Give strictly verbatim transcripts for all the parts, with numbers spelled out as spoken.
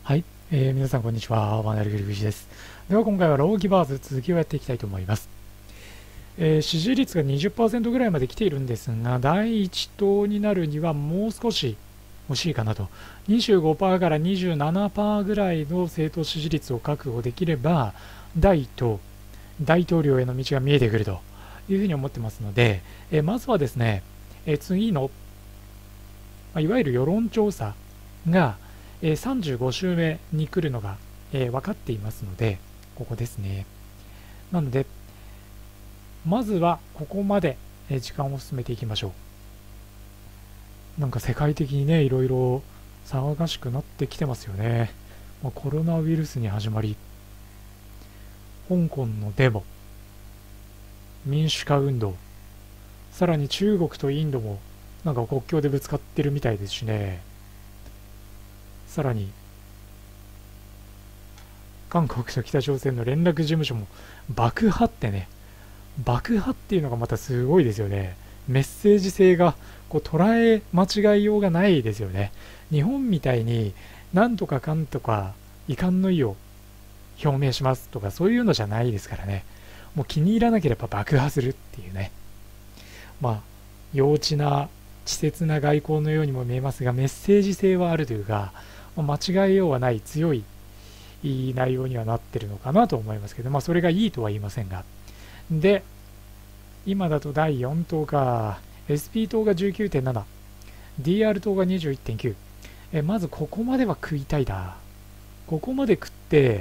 はい、えー皆さんこんにちは。ワナルグリグシです。では今回はローギバーズ続きをやっていきたいと思います。えー支持率がにじゅっパーセントぐらいまで来ているんですが、だいいち党になるにはもう少し欲しいかなと。にじゅうごパーセント から にじゅうななパーセント ぐらいの政党支持率を確保できれば、だいいち党、大統領への道が見えてくるというふうに思ってますので、えーまずはですね、えー次の、まあいわゆる世論調査が、えーさんじゅうご週目に来るのが、えー分かっていますので、ここですね。なので、まずはここまで、えー時間を進めていきましょう。なんか世界的にね、いろいろ騒がしくなってきてますよね。まあコロナウイルスに始まり、香港のデモ、民主化運動、さらに中国とインドもなんか国境でぶつかってるみたいですしね。さらに韓国と北朝鮮の連絡事務所も爆破ってね、爆破っていうのがまたすごいですよね。メッセージ性がこう捉え間違いようがないですよね。日本みたいになんとかかんとか遺憾の意を表明しますとかそういうのじゃないですからね。もう気に入らなければ爆破するっていうね。まあ幼稚な稚拙な外交のようにも見えますが、メッセージ性はあるというか、間違えようはない強いいい内容にはなってるのかなと思いますけど、まあそれがいいとは言いませんが。で、今だとだいよん党か、エスピー 党が じゅうきゅうてんなな、ディーアール 党が にじゅういってんきゅう。え、まずここまでは食いたいな。ここまで食って、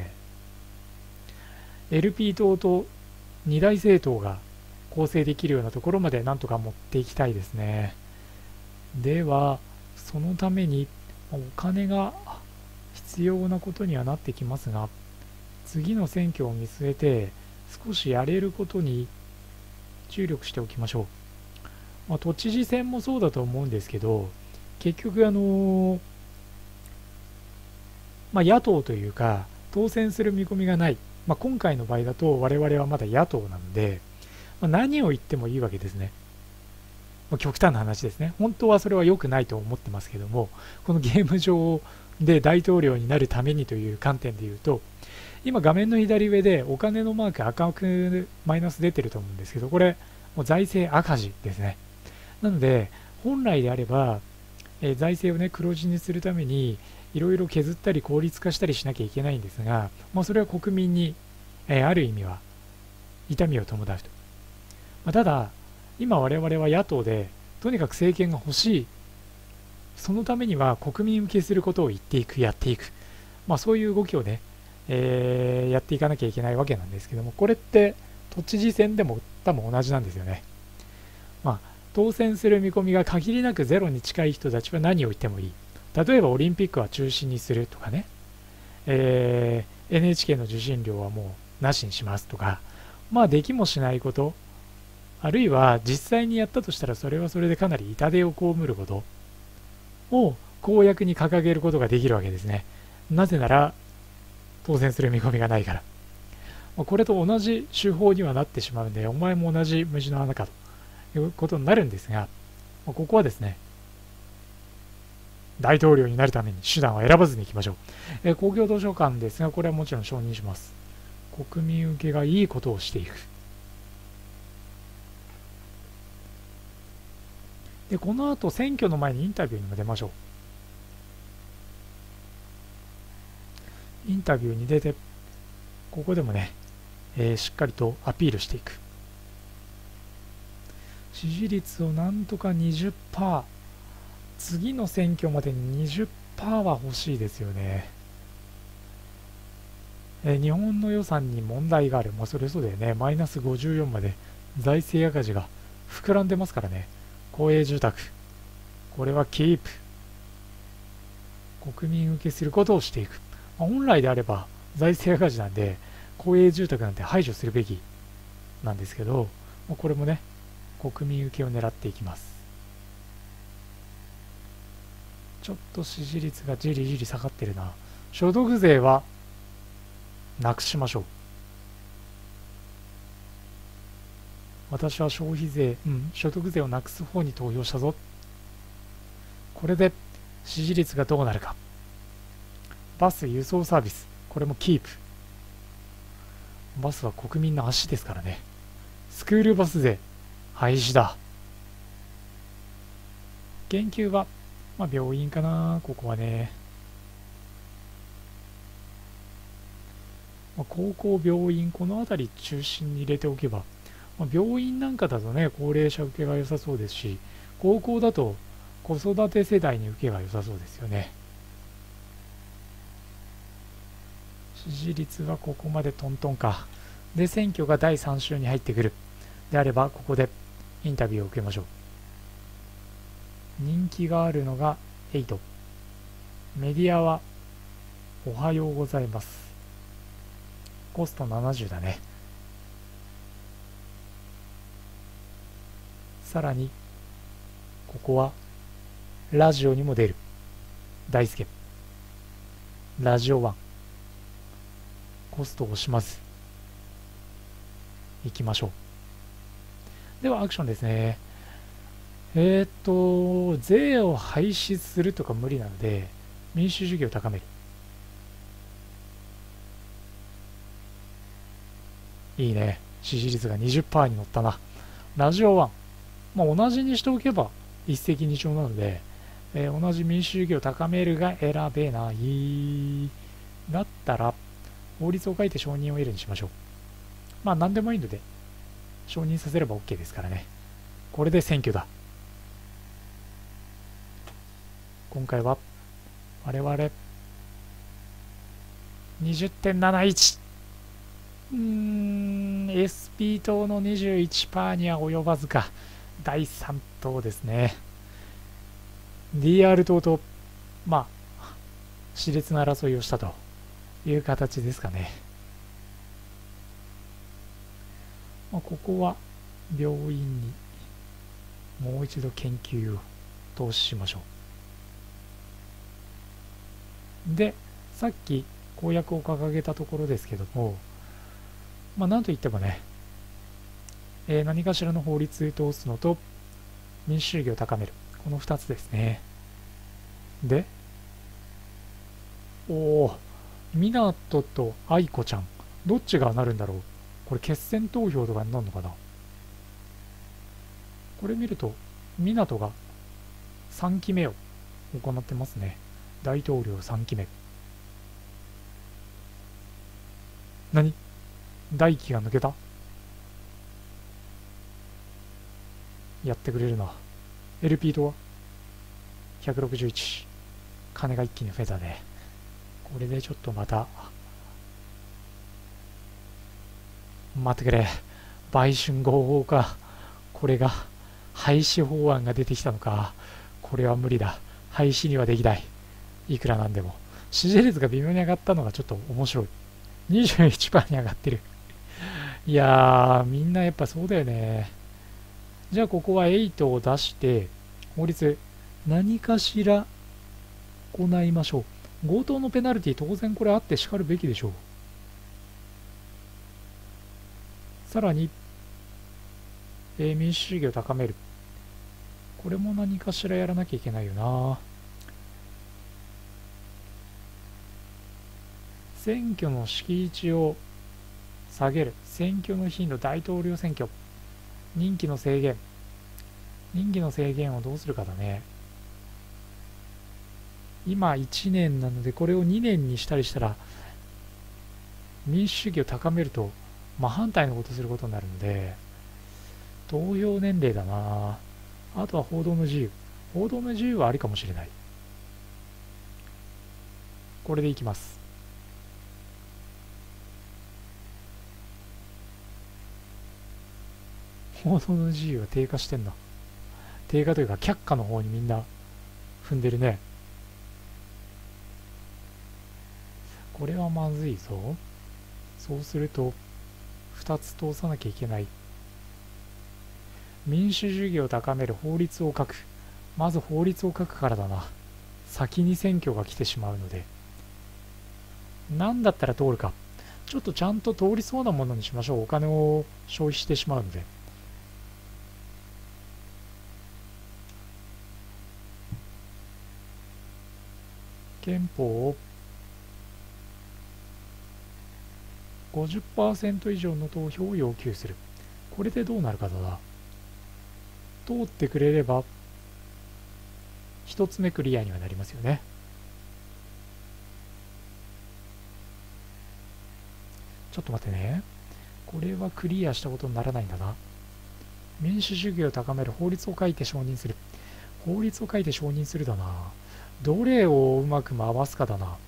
エルピー 党と二大政党が構成できるようなところまでなんとか持っていきたいですね。では、そのためにお金が必要なことにはなってきますが、次の選挙を見据えて少しやれることに注力しておきましょう。まあ、都知事選もそうだと思うんですけど、結局あのーまあ、野党というか当選する見込みがない、まあ、今回の場合だと我々はまだ野党なので、まあ、何を言ってもいいわけですね。まあ、極端な話ですね。本当はそれは良くないと思ってますけども、このゲーム上で大統領になるためにという観点で言うと、今画面の左上でお金のマーク赤くマイナス出てると思うんですけど、これもう財政赤字ですね。なので本来であれば、えー財政をね黒字にするためにいろいろ削ったり効率化したりしなきゃいけないんですが、まあ、それは国民に、えーある意味は痛みを伴うと。まあ、ただ今我々は野党でとにかく政権が欲しい、そのためには国民向けすることを言っていく、やっていく、まあ、そういう動きをね、えーやっていかなきゃいけないわけなんですけども、これって都知事選でも多分同じなんですよね。まあ、当選する見込みが限りなくゼロに近い人たちは何を言ってもいい。例えばオリンピックは中止にするとかね、えー エヌエイチケー の受信料はもうなしにしますとか、まあできもしないこと、あるいは実際にやったとしたらそれはそれでかなり痛手を被ることを公約に掲げることができるわけですね。なぜなら当選する見込みがないから。まあこれと同じ手法にはなってしまうんで、お前も同じ虫の穴かということになるんですが、まあここはですね、大統領になるために手段を選ばずにいきましょう。えー公共図書館ですが、これはもちろん承認します。国民受けがいいことをしていく。で、この後選挙の前にインタビューにも出ましょう。インタビューに出て、ここでもね、えーしっかりとアピールしていく。支持率をなんとか にじゅっパーセント、次の選挙までに にじゅっパーセント は欲しいですよね。えー日本の予算に問題がある。まあ、それそうだよね。マイナスごじゅうよんまで財政赤字が膨らんでますからね。公営住宅。これはキープ。国民受けすることをしていく。まあ、本来であれば財政赤字なんで、公営住宅なんて排除するべきなんですけど、まあ、これもね、国民受けを狙っていきます。ちょっと支持率がじりじり下がってるな。所得税はなくしましょう。私は消費税、うん、所得税をなくす方に投票したぞ。これで支持率がどうなるか。 バス輸送サービス、これもキープ。バスは国民の足ですからね。スクールバス税廃止だ。研究は、まあ、病院かな、ここはね。まあ、高校、病院、この辺り中心に入れておけば、まあ、病院なんかだとね、高齢者受けが良さそうですし、高校だと子育て世代に受けが良さそうですよね。支持率はここまでトントンか。で、選挙がだいさん週に入ってくる。であれば、ここでインタビューを受けましょう。人気があるのがエイト。メディアはおはようございます。コストななじゅうだね。さらに、ここはラジオにも出る。大輔。ラジオワン。コストをします。いきましょう。ではアクションですね。えーっと、税を廃止するとか無理なので、民主主義を高める。いいね。支持率が にじゅっパーセント に乗ったな。ラジオワン。まあ、同じにしておけば一石二鳥なので、えー同じ民主主義を高めるが選べない。だったら、法律を書いて承認を得るにしましょう。まあ、何でもいいので、承認させれば OK ですからね。これで選挙だ。今回は、我々、にじゅってんなないち。うーん、エスピー 党の にじゅういちパーセント には及ばずか。だいさん党ですね。ディーアール 党と、まあ、熾烈な争いをしたという形ですかね。まあ、ここは病院にもう一度研究を投資しましょう。で、さっき公約を掲げたところですけども、まあ、なんといってもね、えー何かしらの法律通すのと民主主義を高める。このふたつですね。で、おお、湊と愛子ちゃん、どっちがなるんだろう。これ決選投票とかになるのかな。これ見ると、湊がさんきめを行ってますね。大統領さんきめ。何大気が抜けた。やってくれるな。エルピー とはひゃくろくじゅういち。金が一気に増えたね。これでちょっとまた、待ってくれ。売春合法か。これが、廃止法案が出てきたのか。これは無理だ。廃止にはできない。いくらなんでも。支持率が微妙に上がったのがちょっと面白い。にじゅういちパーセント に上がってる。いやー、みんなやっぱそうだよね。じゃあここははちを出して、法律、何かしら行いましょう。強盗のペナルティ当然これあってしかるべきでしょう。さらに、えー民主主義を高める。これも何かしらやらなきゃいけないよな。選挙の敷地を下げる。選挙の頻度、大統領選挙。任期の制限。任期の制限をどうするかだね。今いちねんなので、これをにねんにしたりしたら、民主主義を高めると、真反対のことすることになるので、投票年齢だな。あとは報道の自由。報道の自由はありかもしれない。これでいきます。報道の自由は低下してんな。低下というか却下の方にみんな踏んでるね。これはまずいぞ。そうするとふたつ通さなきゃいけない。民主主義を高める法律を書く。まず法律を書くからだな。先に選挙が来てしまうので。何だったら通るか。ちょっとちゃんと通りそうなものにしましょう。お金を消費してしまうので。憲法をごじゅっパーセント 以上の投票を要求する。これでどうなるかだな。通ってくれればひとつめクリアにはなりますよね。ちょっと待ってね。これはクリアしたことにならないんだな。民主主義を高める法律を書いて承認する。法律を書いて承認するだな。どれをうまく回すかだな。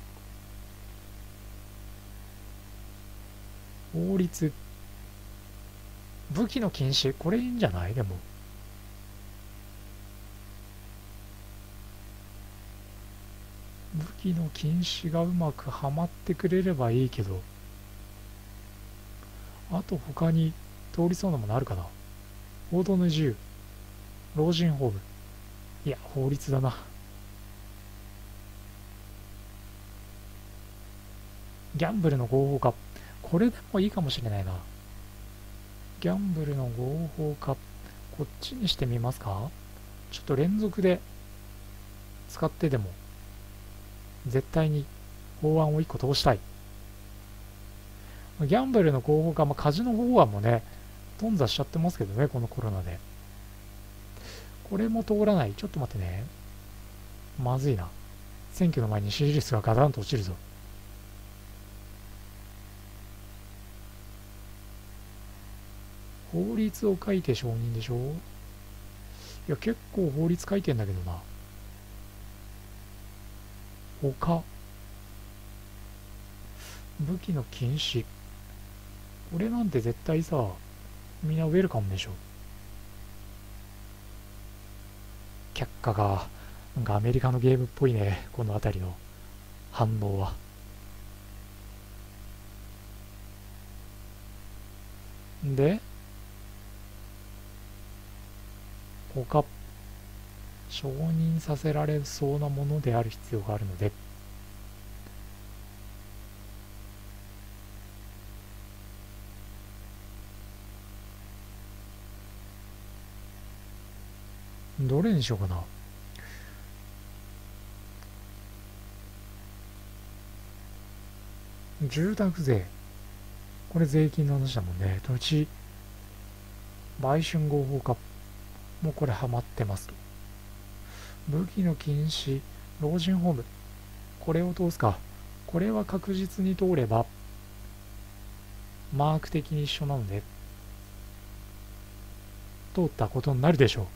法律。武器の禁止。これいいんじゃない？でも。武器の禁止がうまくはまってくれればいいけど。あと他に通りそうなものあるかな。報道の自由。老人ホーム。いや、法律だな。ギャンブルの合法化。これでもいいかもしれないな。ギャンブルの合法化。こっちにしてみますか。ちょっと連続で使ってでも絶対に法案をいっこ通したい。ギャンブルの合法化、まあ、カジノ法案もね、頓挫しちゃってますけどね、このコロナで。これも通らない。ちょっと待ってね。まずいな。選挙の前に支持率がガタンと落ちるぞ。法律を書いて承認でしょ。いや、結構法律書いてんだけどな。他。武器の禁止。これなんて絶対さ、みんなウェルカムでしょ。却下が、なんかアメリカのゲームっぽいね、この辺りの反応は。で、他、承認させられそうなものである必要があるので、どれにしようかな。住宅税。これ税金の話だもんね。土地、売春合法化。もうこれハマってますと。武器の禁止、老人ホーム。これを通すか。これは確実に通れば、マーク的に一緒なので、通ったことになるでしょう。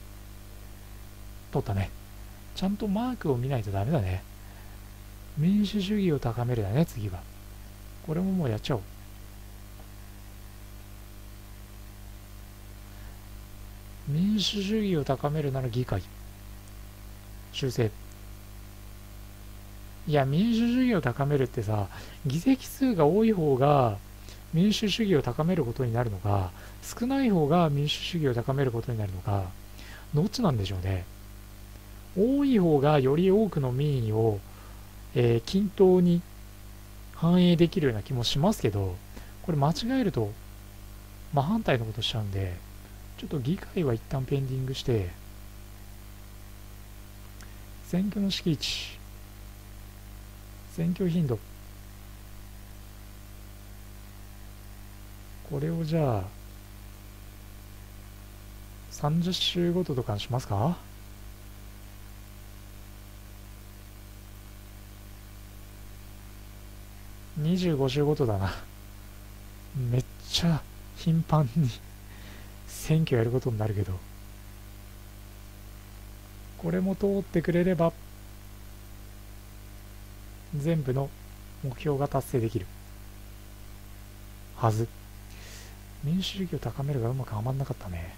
通ったね。ちゃんとマークを見ないとダメだね。民主主義を高めるだね、次は。これももうやっちゃおう。民主主義を高めるなら議会。修正。いや、民主主義を高めるってさ、議席数が多い方が民主主義を高めることになるのか、少ない方が民主主義を高めることになるのか、どっちなんでしょうね。多い方がより多くの民意を、えー均等に反映できるような気もしますけど、これ間違えると真反対のことしちゃうんで、ちょっと議会は一旦ペンディングして、選挙の敷地、選挙頻度、これをじゃあさんじゅっ週ごととかにしますか。にじゅうご週ごとだな。めっちゃ頻繁に選挙やることになるけど、これも通ってくれれば全部の目標が達成できるはず。民主主義を高めるがうまくはまんなかったね。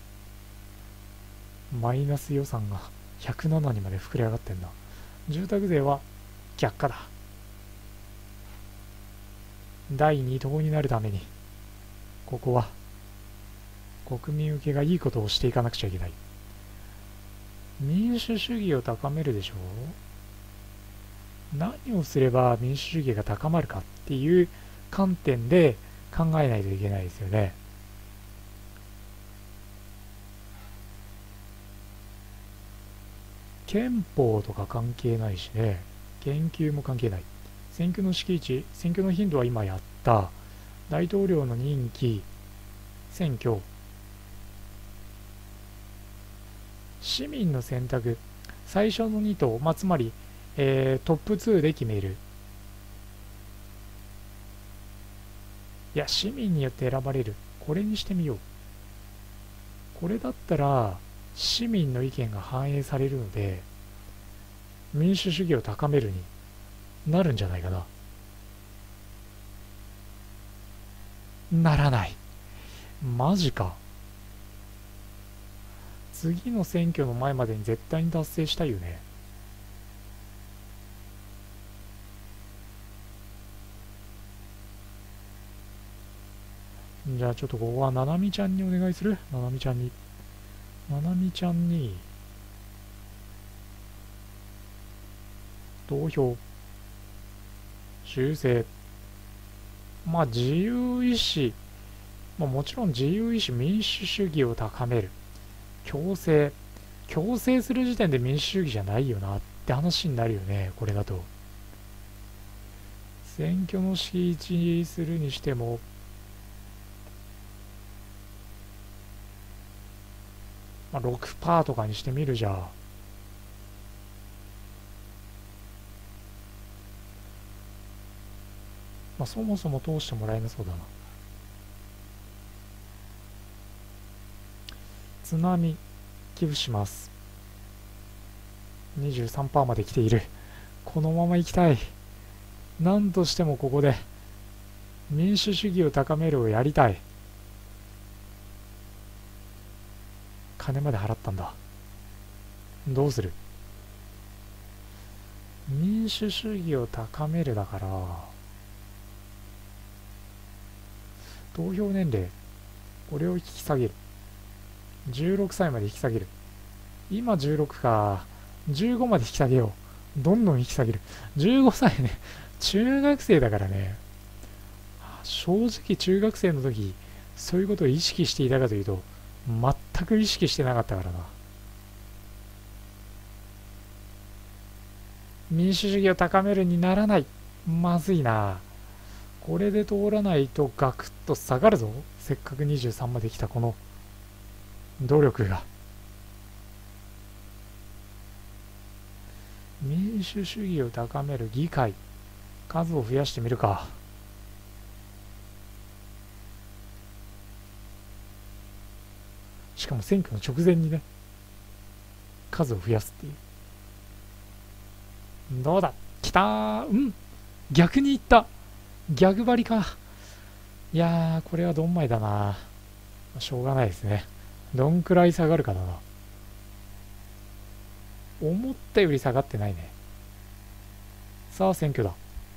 マイナス予算がひゃくななにまで膨れ上がってんな。住宅税は却下だ。だいに党になるためにここは国民受けがいいことをしていかなくちゃいけない。民主主義を高めるでしょう。何をすれば民主主義が高まるかっていう観点で考えないといけないですよね。憲法とか関係ないしね。研究も関係ない。 選挙の敷地、選挙の頻度は今やった。大統領の任期、選挙、市民の選択、最初のに党、まあ、つまり、えー、トップツーで決める。いや、市民によって選ばれる。これにしてみよう。これだったら、市民の意見が反映されるので、民主主義を高めるになるんじゃないかな。ならない。マジか。次の選挙の前までに絶対に達成したいよね。じゃあちょっとここはななみちゃんにお願いする。ななみちゃんに。ななみちゃんに、投票、修正。まあ自由意志、まあ、もちろん自由意志、民主主義を高める。強制。強制する時点で民主主義じゃないよなって話になるよね、これだと。選挙の敷地にするにしても、まあ、ろくパーセント とかにしてみるじゃあ。まあ、そもそも通してもらえなそうだな。津波、寄付します。にじゅうさんパーセント まで来ている。このまま行きたい。何としてもここで民主主義を高めるをやりたい。金まで払ったんだ。どうする？民主主義を高めるだから、投票年齢、これを引き下げる。じゅうろくさいまで引き下げる。今じゅうろくか。じゅうごまで引き下げよう。どんどん引き下げる。じゅうごさいね。中学生だからね。正直中学生の時、そういうことを意識していたかというと、全く意識してなかったからな。民主主義を高めるにならない。まずいな。これで通らないとガクッと下がるぞ。せっかくにじゅうさんまで来たこの努力が。民主主義を高める議会、数を増やしてみるか。しかも選挙の直前にね、数を増やすっていう。どうだ、来たー。うん、逆にいった。逆張りか。いやー、これはどんまいだな。しょうがないですね。どんくらい下がるかだな。思ったより下がってないね。さあ、選挙だ。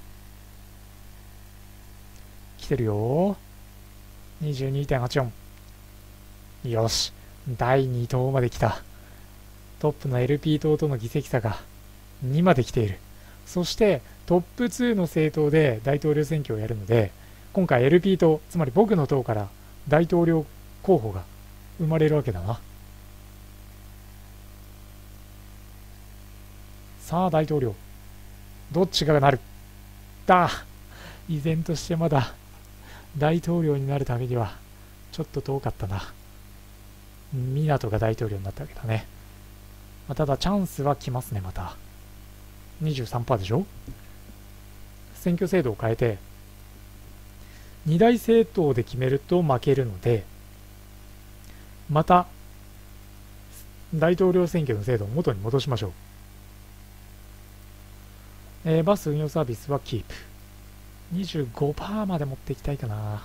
来てるよ。にじゅうにてんはちよん。よし。だいに党まで来た。トップの エルピー 党との議席差がにまで来ている。そしてトップツーの政党で大統領選挙をやるので、今回 エルピー 党、つまり僕の党から大統領候補が生まれるわけだな。さあ大統領、どっちがなるだ。依然としてまだ大統領になるためにはちょっと遠かったな。港が大統領になったわけだね。まあ、ただチャンスは来ますね。また にじゅうさんパーセント でしょ。選挙制度を変えて二大政党で決めると負けるので、また大統領選挙の制度を元に戻しましょう。えー、バス運用サービスはキープ。にじゅうごパーセント まで持っていきたいかな。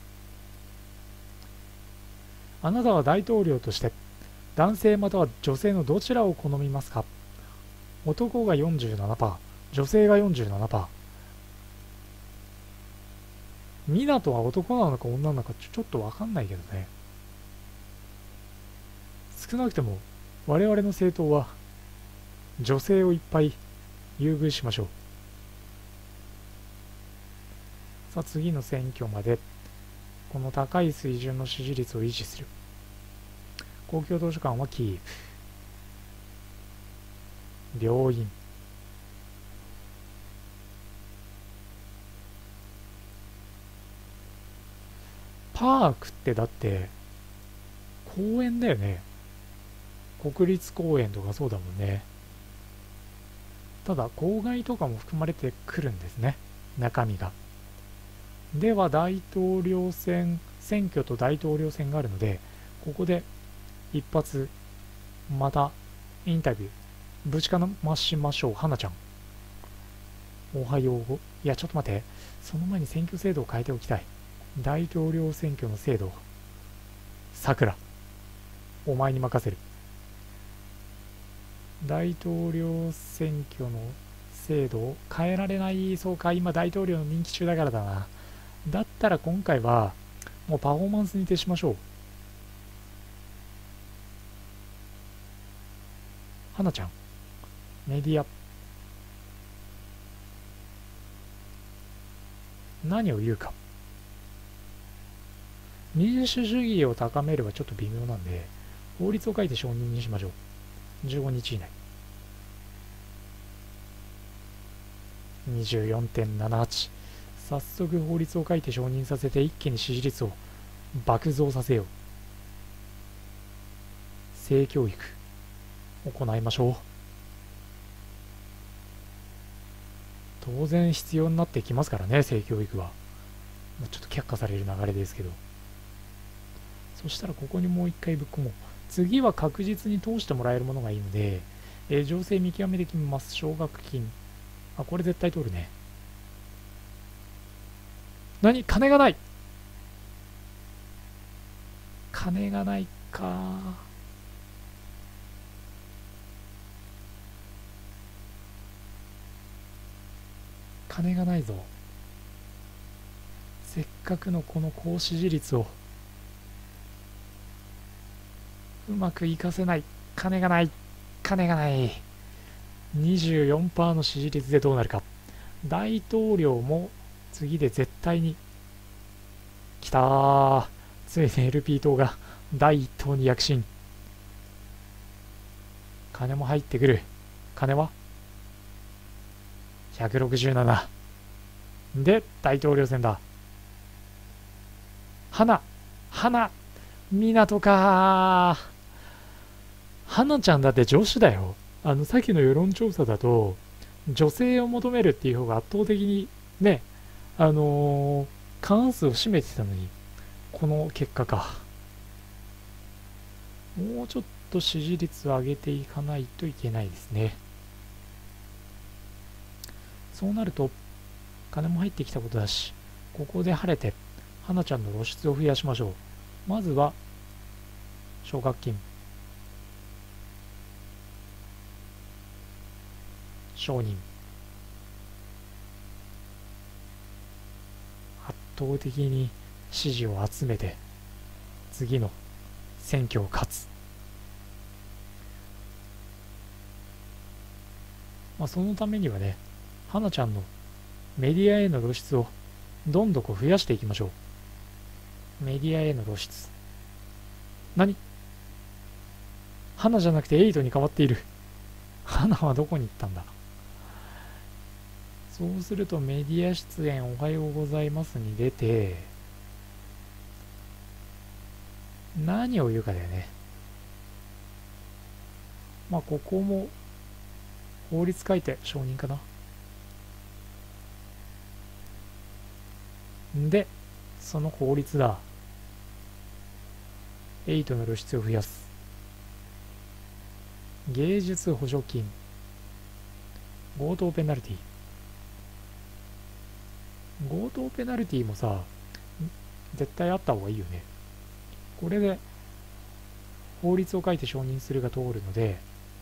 あなたは大統領として男性または女性のどちらを好みますか？男が よんじゅうななパーセント、女性が よんじゅうななパーセント。港は男なのか女なのかちょっとわかんないけどね。少なくとも我々の政党は女性をいっぱい優遇しましょう。さあ次の選挙までこの高い水準の支持率を維持する。公共図書館はキープ。病院、 パークってだって公園だよね。国立公園とかそうだもんね。ただ公害とかも含まれてくるんですね、中身が。では大統領選選挙と大統領選があるので、ここで一発またインタビューぶちかましましょう。花ちゃんおはよう。いやちょっと待って、その前に選挙制度を変えておきたい。大統領選挙の制度、さくらお前に任せる。大統領選挙の制度を変えられない。そうか、今大統領の任期中だからだな。だったら今回はもうパフォーマンスに徹しましょう。花ちゃんメディア何を言うか。民主主義を高めればちょっと微妙なんで、法律を書いて承認にしましょう。じゅうごにち以内。にじゅうよんてんななはち。早速法律を書いて承認させて一気に支持率を爆増させよう。性教育行いましょう。当然必要になってきますからね、性教育は。ちょっと却下される流れですけど。そしたらここにもう一回ぶっ込もう。次は確実に通してもらえるものがいいので、えー、情勢見極めできます。奨学金。あ、これ絶対通るね。何？金がない。金がないか。金がないぞ。せっかくのこの高支持率をうまく活かせない。金がない。金がない。にじゅうよんパーセント の支持率でどうなるか。大統領も次で絶対にきたー。ついに エルピー 党が第一党に躍進。金も入ってくる。金はひゃくろくじゅうななで大統領選だ。花花港かー。花ちゃんだって女子だよ。あのさっきの世論調査だと女性を求めるっていう方が圧倒的にね、あのー、過半数を占めてたのに、この結果か。もうちょっと支持率を上げていかないといけないですね。そうなると金も入ってきたことだし、ここで晴れて花ちゃんの露出を増やしましょう。まずは奨学金承認。圧倒的に支持を集めて次の選挙を勝つ。まあそのためにはね、花ちゃんのメディアへの露出をどんどんこう増やしていきましょう。メディアへの露出。何？花じゃなくてエイトに変わっている。花はどこに行ったんだ。そうするとメディア出演おはようございますに出て、何を言うかだよね。まあここも法律書いて承認かな。で、その法律だ。エイトの露出を増やす。芸術補助金。強盗ペナルティ。強盗ペナルティもさ、絶対あった方がいいよね。これで法律を書いて承認するが通るので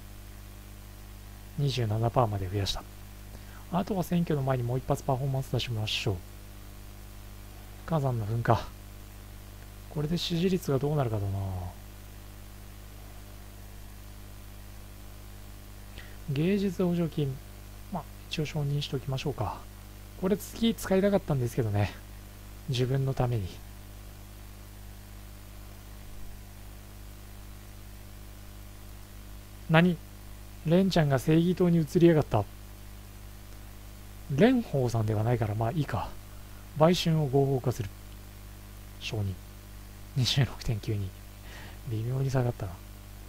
にじゅうななパーセント まで増やした。あとは選挙の前にもう一発パフォーマンス出しましょう。火山の噴火。これで支持率がどうなるかだな。芸術補助金、まあ一応承認しておきましょうか。これ次使いたかったんですけどね、自分のために。何？レンちゃんが正義党に移りやがった。蓮舫さんではないからまあいいか。売春を合法化する。承認。 にじゅうろくてんきゅうに。微妙に下がったな。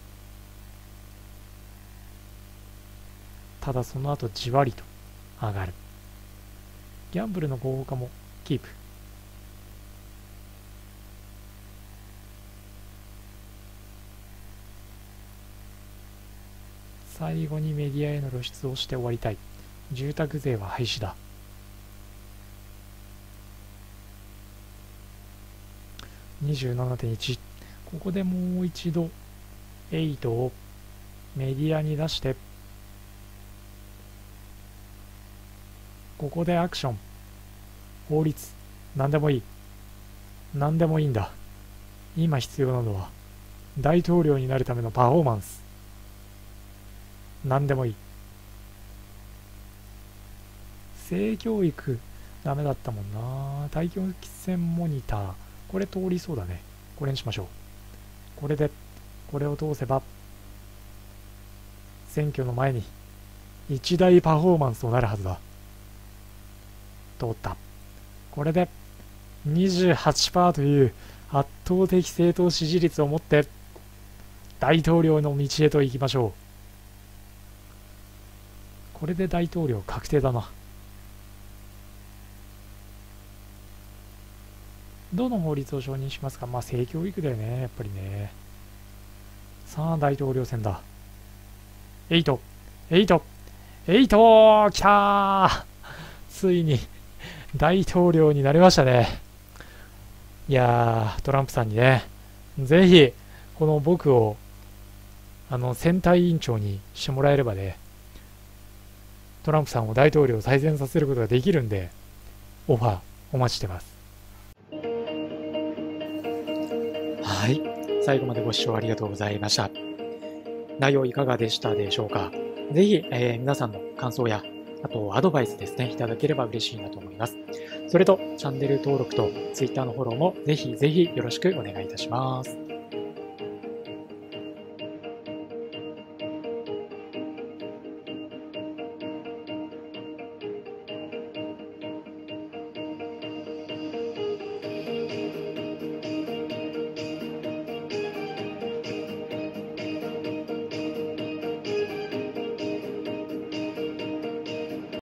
ただその後じわりと上がる。ギャンブルの合法化もキープ。最後にメディアへの露出をして終わりたい。住宅税は廃止だ。にじゅうななてんいち。ここでもう一度エイトをメディアに出して、ここでアクション、法律、何でもいい。何でもいいんだ。今必要なのは大統領になるためのパフォーマンス。何でもいい。性教育ダメだったもんな。大気圏モニター、これ通りそうだね。これにしましょう。これでこれを通せば選挙の前に一大パフォーマンスとなるはずだ。通った。これで にじゅうはちパーセント という圧倒的政党支持率を持って大統領の道へと行きましょう。これで大統領確定だな。どの法律を承認しますか？まあ性教育だよね、やっぱりね。さあ大統領選だ。エイト、エイト、エイト、きたー。ついに大統領になりましたね。いやー、トランプさんにね、ぜひこの僕をあの選対委員長にしてもらえればね、トランプさんを大統領を再選させることができるんで、オファーお待ちしてます。はい、最後までご視聴ありがとうございました。内容いかがでしたでしょうか。ぜひ、えー、皆さんの感想や、あとアドバイスですね、いただければ嬉しいなと思います。それと、チャンネル登録と Twitter のフォローもぜひぜひよろしくお願いいたします。